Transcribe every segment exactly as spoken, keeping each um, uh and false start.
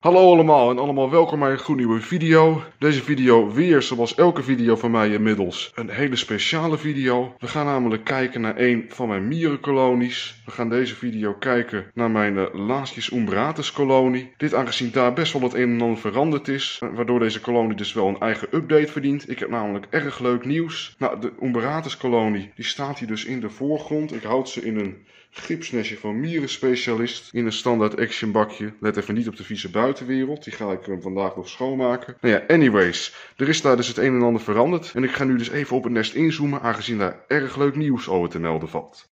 Hallo allemaal en allemaal welkom bij een gloednieuwe video. Deze video weer, zoals elke video van mij inmiddels, een hele speciale video. We gaan namelijk kijken naar een van mijn mierenkolonies. We gaan deze video kijken naar mijn uh, Lasius umbratus kolonie. Dit aangezien daar best wel het een en ander veranderd is, uh, waardoor deze kolonie dus wel een eigen update verdient. Ik heb namelijk erg leuk nieuws. Nou, de umbratus kolonie die staat hier dus in de voorgrond. Ik houd ze in een gipsnestje van mierenspecialist in een standaard action bakje. Let even niet op de vieze buitenwereld, die ga ik uh, vandaag nog schoonmaken. Nou ja, anyways, er is daar dus het een en ander veranderd. En ik ga nu dus even op het nest inzoomen, aangezien daar erg leuk nieuws over te melden valt.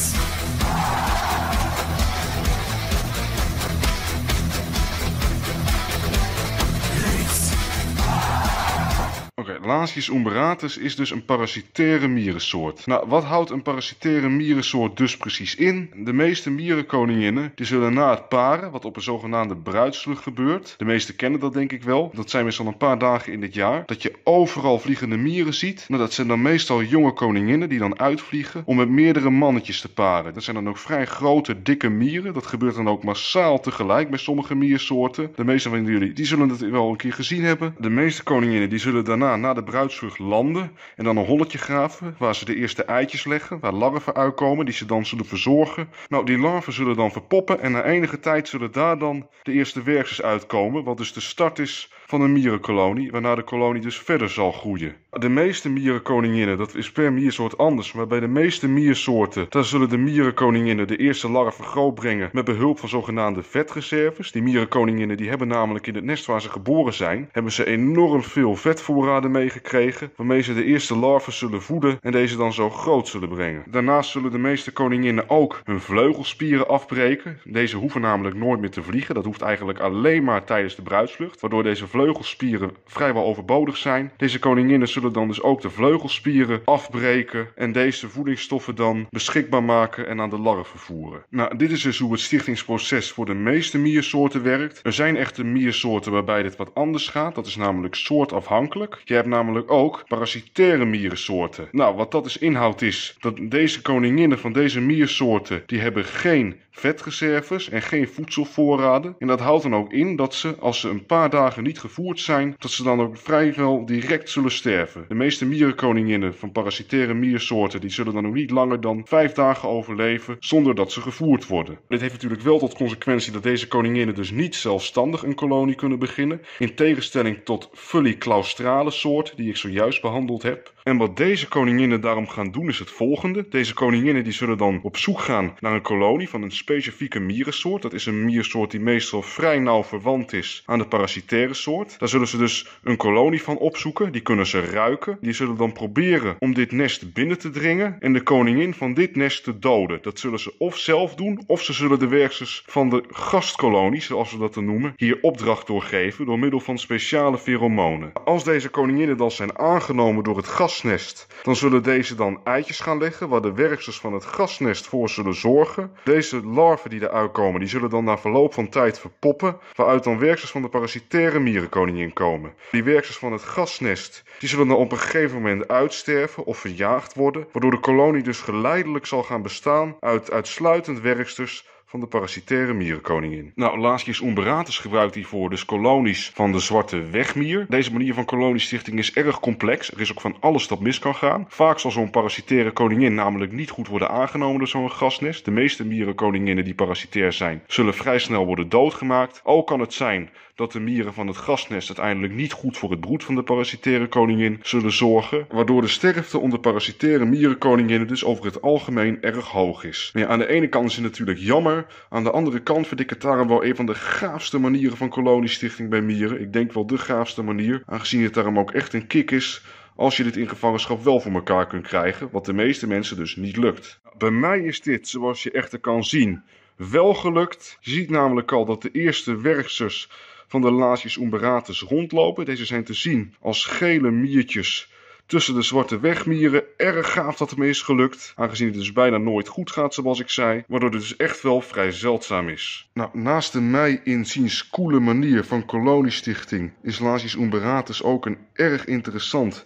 Oké, Lasius umbratus is dus een parasitaire mierensoort. Nou, wat houdt een parasitaire mierensoort dus precies in? De meeste mierenkoninginnen die zullen na het paren, wat op een zogenaamde bruidsvlucht gebeurt, de meesten kennen dat denk ik wel, dat zijn meestal een paar dagen in het jaar, dat je overal vliegende mieren ziet. Nou, dat zijn dan meestal jonge koninginnen die dan uitvliegen om met meerdere mannetjes te paren. Dat zijn dan ook vrij grote, dikke mieren. Dat gebeurt dan ook massaal tegelijk bij sommige miersoorten. De meeste van jullie die zullen het wel een keer gezien hebben. De meeste koninginnen die zullen daarna na de bruidsvlucht landen en dan een holletje graven waar ze de eerste eitjes leggen, waar larven uitkomen die ze dan zullen verzorgen. Nou, die larven zullen dan verpoppen en na enige tijd zullen daar dan de eerste werksters uitkomen, wat dus de start is van een mierenkolonie, waarna de kolonie dus verder zal groeien. De meeste mierenkoninginnen, dat is per miersoort anders, maar bij de meeste miersoorten, daar zullen de mierenkoninginnen de eerste larven grootbrengen met behulp van zogenaamde vetreserves. Die mierenkoninginnen die hebben namelijk in het nest waar ze geboren zijn, hebben ze enorm veel vetvoorraden meegekregen, waarmee ze de eerste larven zullen voeden en deze dan zo groot zullen brengen. Daarnaast zullen de meeste koninginnen ook hun vleugelspieren afbreken. Deze hoeven namelijk nooit meer te vliegen, dat hoeft eigenlijk alleen maar tijdens de bruidsvlucht, waardoor deze vleugelspieren vrijwel overbodig zijn. Deze koninginnen zullen dan dus ook de vleugelspieren afbreken en deze voedingsstoffen dan beschikbaar maken en aan de larven voeren. Nou, dit is dus hoe het stichtingsproces voor de meeste miersoorten werkt. Er zijn echter miersoorten waarbij dit wat anders gaat, dat is namelijk soortafhankelijk. Je hebt namelijk ook parasitaire mierensoorten. Nou, wat dat dus inhoudt is dat deze koninginnen van deze miersoorten, die hebben geen vetreserves en geen voedselvoorraden. En dat houdt dan ook in dat ze, als ze een paar dagen niet gevoerd zijn, dat ze dan ook vrijwel direct zullen sterven. De meeste mierenkoninginnen van parasitaire miersoorten, die zullen dan ook niet langer dan vijf dagen overleven zonder dat ze gevoerd worden. Dit heeft natuurlijk wel tot consequentie dat deze koninginnen dus niet zelfstandig een kolonie kunnen beginnen, in tegenstelling tot Fulliclaustrale soort die ik zojuist behandeld heb. En wat deze koninginnen daarom gaan doen is het volgende. Deze koninginnen die zullen dan op zoek gaan naar een kolonie van een specifieke mierensoort. Dat is een miersoort die meestal vrij nauw verwant is aan de parasitaire soort. Daar zullen ze dus een kolonie van opzoeken. Die kunnen ze ruiken. Die zullen dan proberen om dit nest binnen te dringen en de koningin van dit nest te doden. Dat zullen ze of zelf doen of ze zullen de werksters van de gastkolonie, zoals we dat dan noemen, hier opdracht doorgeven door middel van speciale feromonen. Als deze koninginnen dan zijn aangenomen door het gasnest, dan zullen deze dan eitjes gaan leggen waar de werksters van het gasnest voor zullen zorgen. Deze larven die eruit komen, die zullen dan na verloop van tijd verpoppen, waaruit dan werksters van de parasitaire mierenkoningin komen. Die werksters van het gasnest, die zullen dan op een gegeven moment uitsterven of verjaagd worden, waardoor de kolonie dus geleidelijk zal gaan bestaan uit uitsluitend werksters van de parasitaire mierenkoningin. Nou, Lasius umbratus gebruikt hiervoor dus kolonies van de zwarte wegmier. Deze manier van koloniestichting is erg complex. Er is ook van alles dat mis kan gaan. Vaak zal zo'n parasitaire koningin namelijk niet goed worden aangenomen door zo'n gasnest. De meeste mierenkoninginnen die parasitair zijn, zullen vrij snel worden doodgemaakt. Ook kan het zijn dat de mieren van het gasnest uiteindelijk niet goed voor het broed van de parasitaire koningin zullen zorgen, waardoor de sterfte onder parasitaire mierenkoninginnen dus over het algemeen erg hoog is. Nou ja, aan de ene kant is het natuurlijk jammer, aan de andere kant vind ik het daarom wel een van de gaafste manieren van koloniestichting bij mieren. Ik denk wel de gaafste manier, aangezien het daarom ook echt een kick is als je dit in gevangenschap wel voor elkaar kunt krijgen, wat de meeste mensen dus niet lukt. Bij mij is dit, zoals je echter kan zien, wel gelukt. Je ziet namelijk al dat de eerste werksters van de Lasius umbratus rondlopen. Deze zijn te zien als gele miertjes tussen de zwarte wegmieren. Erg gaaf dat het me is gelukt, aangezien het dus bijna nooit goed gaat zoals ik zei, waardoor het dus echt wel vrij zeldzaam is. Nou, naast de mij inziens coole manier van koloniestichting is Lasius umbratus ook een erg interessant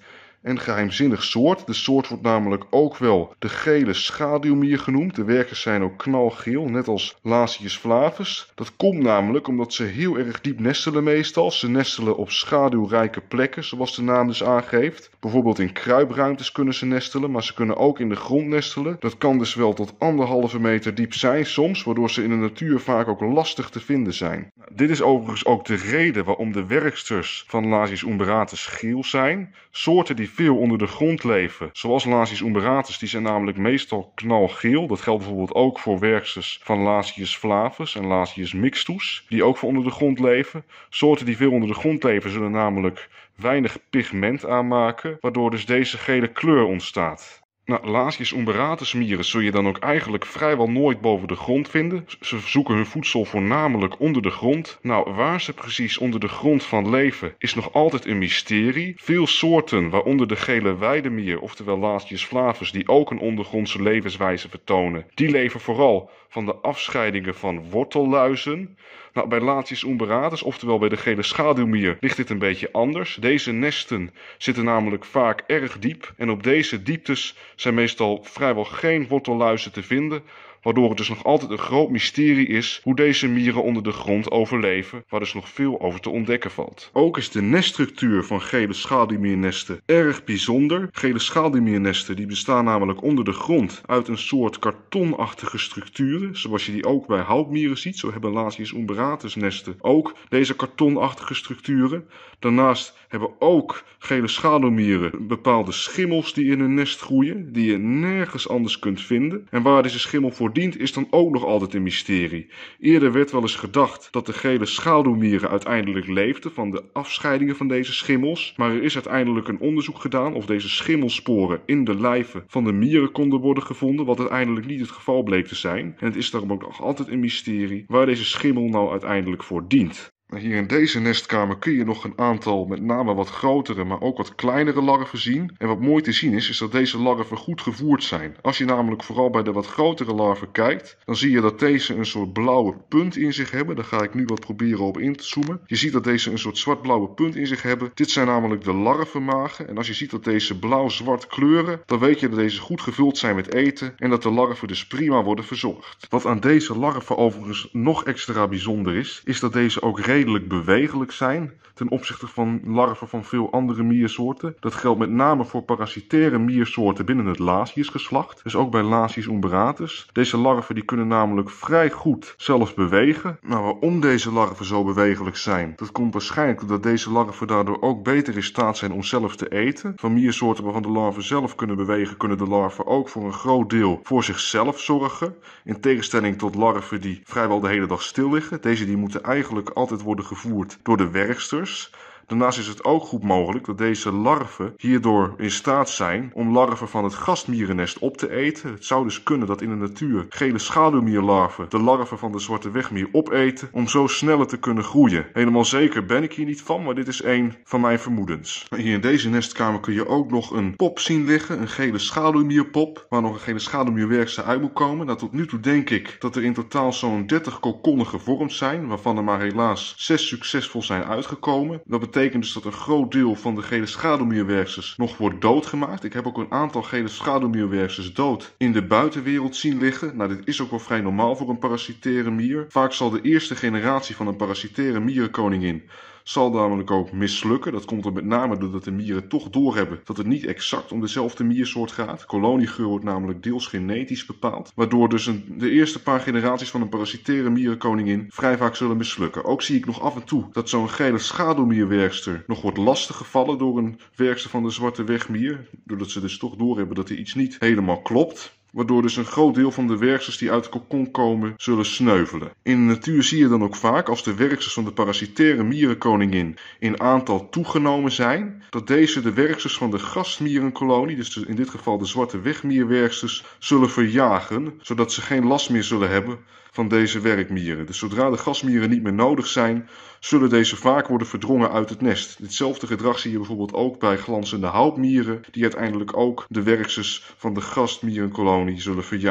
en geheimzinnig soort. De soort wordt namelijk ook wel de gele schaduwmier genoemd. De werkers zijn ook knalgeel, net als Lasius flavus. Dat komt namelijk omdat ze heel erg diep nestelen meestal. Ze nestelen op schaduwrijke plekken, zoals de naam dus aangeeft. Bijvoorbeeld in kruipruimtes kunnen ze nestelen, maar ze kunnen ook in de grond nestelen. Dat kan dus wel tot anderhalve meter diep zijn soms, waardoor ze in de natuur vaak ook lastig te vinden zijn. Nou, dit is overigens ook de reden waarom de werksters van Lasius umberatus geel zijn. Soorten die veel onder de grond leven, zoals Lasius umberatus, die zijn namelijk meestal knalgeel. Dat geldt bijvoorbeeld ook voor werksters van Lasius flavus en Lasius mixtus, die ook voor onder de grond leven. Soorten die veel onder de grond leven zullen namelijk weinig pigment aanmaken, waardoor dus deze gele kleur ontstaat. Nou, Lasius umberatus mieren zul je dan ook eigenlijk vrijwel nooit boven de grond vinden. Ze zoeken hun voedsel voornamelijk onder de grond. Nou, waar ze precies onder de grond van leven is nog altijd een mysterie. Veel soorten, waaronder de gele weidemier, oftewel Lasius flavus, die ook een ondergrondse levenswijze vertonen, die leven vooral van de afscheidingen van wortelluizen. Nou, bij Lasius umberatus, oftewel bij de gele schaduwmier, ligt dit een beetje anders. Deze nesten zitten namelijk vaak erg diep en op deze dieptes zijn meestal vrijwel geen wortelluizen te vinden, waardoor het dus nog altijd een groot mysterie is hoe deze mieren onder de grond overleven, waar dus nog veel over te ontdekken valt. Ook is de neststructuur van gele schaduwmiernesten erg bijzonder. Gele schaduwmiernesten die bestaan namelijk onder de grond uit een soort kartonachtige structuren, zoals je die ook bij houtmieren ziet. Zo hebben Lasius umberatus nesten ook deze kartonachtige structuren. Daarnaast hebben ook gele schaduwmieren bepaalde schimmels die in hun nest groeien, die je nergens anders kunt vinden. En waar deze schimmel voor dient is dan ook nog altijd een mysterie. Eerder werd wel eens gedacht dat de gele schaduwmieren uiteindelijk leefden van de afscheidingen van deze schimmels, maar er is uiteindelijk een onderzoek gedaan of deze schimmelsporen in de lijven van de mieren konden worden gevonden, wat uiteindelijk niet het geval bleek te zijn. En het is daarom ook nog altijd een mysterie waar deze schimmel nou uiteindelijk voor dient. Hier in deze nestkamer kun je nog een aantal met name wat grotere, maar ook wat kleinere larven zien. En wat mooi te zien is, is dat deze larven goed gevoerd zijn. Als je namelijk vooral bij de wat grotere larven kijkt, dan zie je dat deze een soort blauwe punt in zich hebben. Daar ga ik nu wat proberen op in te zoomen. Je ziet dat deze een soort zwart-blauwe punt in zich hebben. Dit zijn namelijk de larvenmagen. En als je ziet dat deze blauw-zwart kleuren, dan weet je dat deze goed gevuld zijn met eten en dat de larven dus prima worden verzorgd. Wat aan deze larven overigens nog extra bijzonder is, is dat deze ook redelijk redelijk bewegelijk zijn ten opzichte van larven van veel andere miersoorten. Dat geldt met name voor parasitaire miersoorten binnen het Lasius geslacht, dus ook bij Lasius umberatus. Deze larven die kunnen namelijk vrij goed zelf bewegen. Nou, waarom deze larven zo bewegelijk zijn, dat komt waarschijnlijk doordat deze larven daardoor ook beter in staat zijn om zelf te eten. Van miersoorten waarvan de larven zelf kunnen bewegen, kunnen de larven ook voor een groot deel voor zichzelf zorgen. In tegenstelling tot larven die vrijwel de hele dag stil liggen. Deze die moeten eigenlijk altijd worden gevoerd door de werksters. Daarnaast is het ook goed mogelijk dat deze larven hierdoor in staat zijn om larven van het gastmierennest op te eten. Het zou dus kunnen dat in de natuur gele schaduwmierlarven de larven van de zwarte wegmier opeten om zo sneller te kunnen groeien. Helemaal zeker ben ik hier niet van, maar dit is een van mijn vermoedens. Hier in deze nestkamer kun je ook nog een pop zien liggen, een gele schaduwmierpop, waar nog een gele schaduwmierwerkster uit moet komen. Nou, tot nu toe denk ik dat er in totaal zo'n dertig kokonnen gevormd zijn, waarvan er maar helaas zes succesvol zijn uitgekomen. Dat betekent betekent dus dat een groot deel van de gele schaduwmierwerksters nog wordt doodgemaakt. Ik heb ook een aantal gele schaduwmierwerksters dood in de buitenwereld zien liggen. Nou, dit is ook wel vrij normaal voor een parasitaire mier. Vaak zal de eerste generatie van een parasitaire mierenkoningin zal namelijk ook mislukken. Dat komt er met name doordat de mieren toch doorhebben dat het niet exact om dezelfde miersoort gaat. Koloniegeur wordt namelijk deels genetisch bepaald, waardoor dus een, de eerste paar generaties van een parasitaire mierenkoningin vrij vaak zullen mislukken. Ook zie ik nog af en toe dat zo'n gele schaduwmierwerkster nog wordt lastiggevallen door een werkster van de zwarte wegmier, doordat ze dus toch doorhebben dat er iets niet helemaal klopt. Waardoor dus een groot deel van de werksters die uit de kokon komen zullen sneuvelen. In de natuur zie je dan ook vaak, als de werksters van de parasitaire mierenkoningin in aantal toegenomen zijn, dat deze de werksters van de gastmierenkolonie, dus in dit geval de zwarte wegmierwerksters, zullen verjagen, zodat ze geen last meer zullen hebben van deze werkmieren. Dus zodra de gastmieren niet meer nodig zijn, zullen deze vaak worden verdrongen uit het nest. Ditzelfde gedrag zie je bijvoorbeeld ook bij glanzende houtmieren, die uiteindelijk ook de werksters van de gastmierenkolonie zullen verjagen.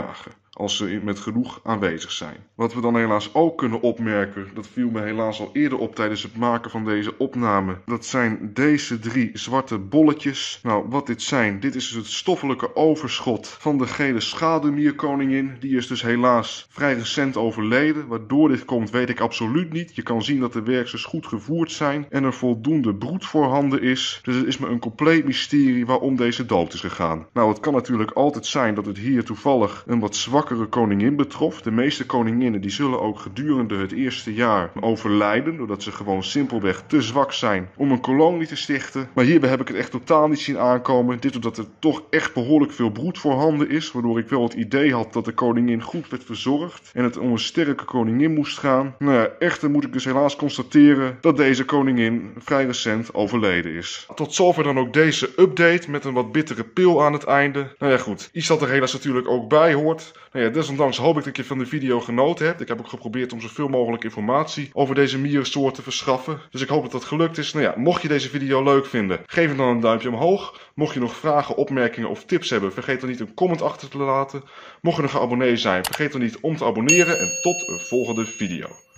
als ze met genoeg aanwezig zijn. Wat we dan helaas ook kunnen opmerken, dat viel me helaas al eerder op tijdens het maken van deze opname. Dat zijn deze drie zwarte bolletjes. Nou, wat dit zijn, dit is dus het stoffelijke overschot van de gele schaduwmierkoningin. Die is dus helaas vrij recent overleden. Waardoor dit komt, weet ik absoluut niet. Je kan zien dat de werksels goed gevoerd zijn en er voldoende broed voorhanden is. Dus het is me een compleet mysterie waarom deze dood is gegaan. Nou, het kan natuurlijk altijd zijn dat het hier toevallig een wat zwakkere koningin betrof. De meeste koninginnen die zullen ook gedurende het eerste jaar overlijden, doordat ze gewoon simpelweg te zwak zijn om een kolonie te stichten. Maar hierbij heb ik het echt totaal niet zien aankomen. Dit doordat er toch echt behoorlijk veel broed voorhanden is, waardoor ik wel het idee had dat de koningin goed werd verzorgd en het om een sterke koningin moest gaan. Nou ja, echter moet ik dus helaas constateren dat deze koningin vrij recent overleden is. Tot zover dan ook deze update met een wat bittere pil aan het einde. Nou ja, goed. Iets dat er helaas natuurlijk ook bij hoort. Nou ja, desondanks hoop ik dat je van de video genoten hebt. Ik heb ook geprobeerd om zoveel mogelijk informatie over deze mierensoort te verschaffen. Dus ik hoop dat dat gelukt is. Nou ja, mocht je deze video leuk vinden, geef hem dan een duimpje omhoog. Mocht je nog vragen, opmerkingen of tips hebben, vergeet dan niet een comment achter te laten. Mocht je nog een abonnee zijn, vergeet dan niet om te abonneren en tot een volgende video.